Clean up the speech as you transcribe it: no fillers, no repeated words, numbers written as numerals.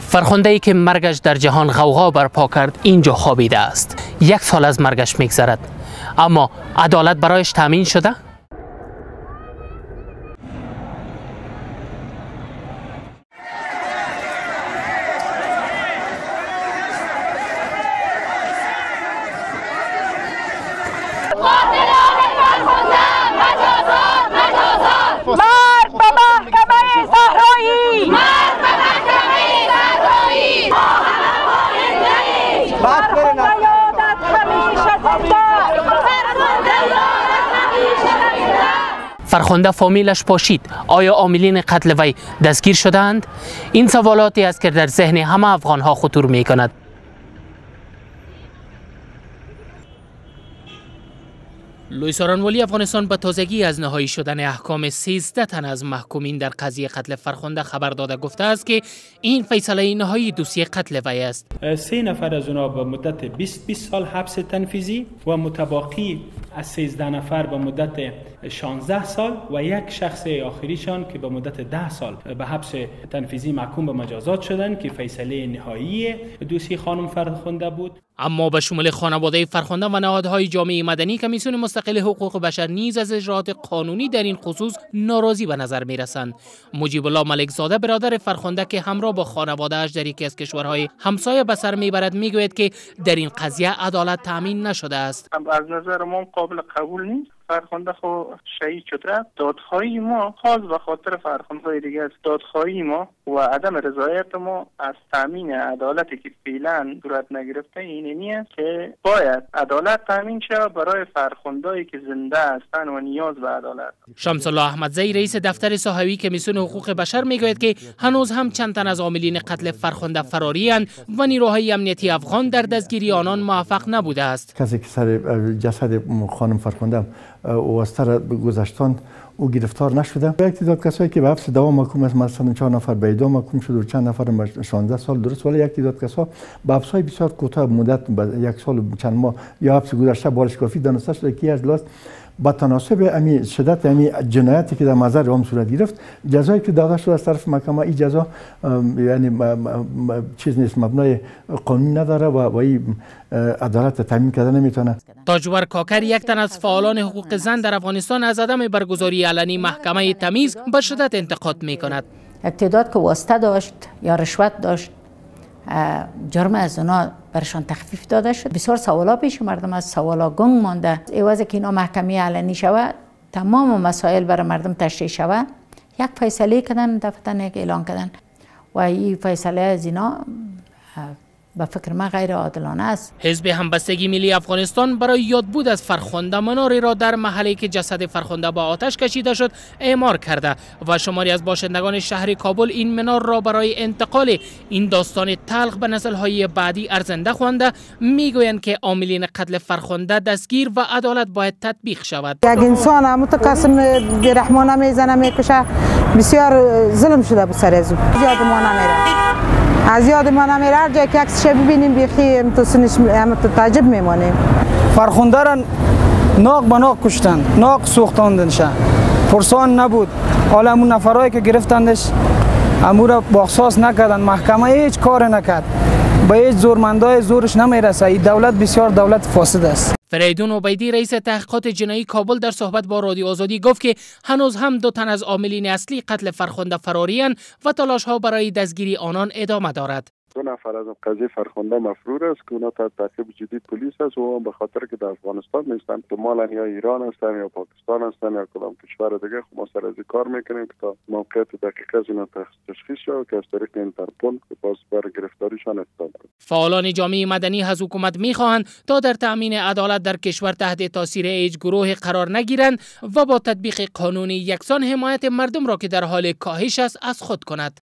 فرخنده ای که مرگش در جهان غوغا برپا کرد اینجا خوابیده است. 1 سال از مرگش میگذرد، اما عدالت برایش تامین شده؟ مرد به محکمه صحرایی! فرخنده فامیلش پاشید. آیا عاملین قتل وی دستگیر شدند؟ این سوالاتی است که در ذهن همه افغانها خطور می کند. لوئیس آرانوالی افغانستان به تازگی از نهایی شدن احکام 13 تن از محکومین در قضیه قتل فرخنده خبر داده گفته است که این فیصله نهایی دوسیه قتل وی است. 3 نفر از اونها به مدت 20 سال حبس تنفیذی و متباقی از 13 نفر به مدت 16 سال و 1 شخص آخریشان که به مدت 10 سال به حبس تنفیذی محکوم به مجازات شدند که فیصله نهایی دوسیه خانم فرخنده بود. اما به شمول خانواده فرخنده و نهادهای جامعه مدنی، کمیسیون مستقل حقوق بشر نیز از اجرات قانونی در این خصوص ناراضی به نظر می رسند. مجیب الله ملک زاده برادر فرخنده که همراه با خانواده اش در یکی از کشورهای همسایه به سر میبرد میگوید که در این قضیه عدالت تامین نشده است. از نظر ما قابل قبول نیست. فرخنده خو شهید شده. دادخواهی ما خاص به خاطر فرخنده دیگه است. دادخواهی ما و عدم رضایت ما از تامین عدالتی که فعلا صورت نگرفته اینی است که باید عدالت تامین شود برای فرخنده‌ای که زنده هستند و نیاز به عدالت. شمس الله احمدزی رئیس دفتر صحوی کمیسیون حقوق بشر میگوید که هنوز هم چند تن از عاملین قتل فرخنده فراری اند و نیروهای امنیتی افغان در دستگیری آنان موفق نبوده است. کسی که سر جسد خانم فرخنده واسطه گذشتان او گرفتار نشده. یک تعداد کسایی که به حبس دوام محکوم است، مثلا 4 نفر به اعدام محکوم شد و چند نفر به 16 سال درست، ولی یک تعداد کسا به حبس‌های بسیار کوتاه مدت، به 1 سال و چند ماه یا حبس گذشته بالش کافی دانسته شده که از لاست با تناسب امی شدت امی جنایتی که در محضر عام صورت گرفت، جزایی که داده شده از طرف محکمه، این جزا یعنی چیز نیست، مبنای قانونی نداره و این عدالت تامین کرده نمیتونه. تاجور کاکر، یک تن از فعالان حقوق زن در افغانستان، از عدم برگزاری علنی محکمه تمیز به شدت انتقاد میکند. اقتدار که واسطه داشت یا رشوت داشت، جرم از اونا برشان تخفیف داده شد. بسیار سوالا پیش مردم از سوالا گنگ مانده. ایوازه که اینا محکمه علنی شود، تمام مسائل برای مردم تشریح شود، یک فیصله کردن، دفتر یک اعلان کردن و این فیصله از اینا به فکر من غیر عادلانه است. حزب همبستگی ملی افغانستان برای یادبود از فرخنده مناری را در محلی که جسد فرخنده با آتش کشیده شد اعمار کرده و شماری از باشندگان شهر کابل این منار را برای انتقال این داستان تلخ به نسل‌های بعدی ارزنده خوانده. میگویند که عاملین قتل فرخنده دستگیر و عدالت باید تطبیق شود. یک انسان متقسم بی‌رحمانه میزنه، میکشه، بسیار ظلم شده به سر از او. زیاد ما نمیره، از یاد ما نمیره. هر جایی که عکسش ببینیم بیخی تو تعجب میمانیم. فرخنده را ناق به ناق کشتن، ناق سوختاندنش، پرسان نبود. حالا همون نفرایی که گرفتندش امو را باخصاص نکردن، محکمه هیچ کار نکرد، به هیچ زورمندای زورش نمیرسه. این دولت بسیار دولت فاسد است. فریدون عبیدی رئیس تحقیقات جنایی کابل در صحبت با رادیو آزادی گفت که هنوز هم 2 تن از عاملین اصلی قتل فرخنده فراری اند و تلاش ها برای دستگیری آنان ادامه دارد. 2 نفر از قضیه فرخنده مفرور است که اونا تحت تعقیب جدی پلیس است و به خاطر که در افغانستان نیستن، احتمالاً یا ایران هستن یا پاکستان هستن یا کدام کشور دیگه. ما سر از کار میکنیم که تا موقعیت دقیق از اینا تشخیص شود که از طریق اینترپل که باز بر گرفتاریشان اقدام کنیم. فعالان جامعه مدنی از حکومت میخواهند تا در تامین عدالت در کشور تحت تاثیر هیچ گروه قرار نگیرند و با تطبیق قانون یکسان حمایت مردم را که در حال کاهش است از خود کند.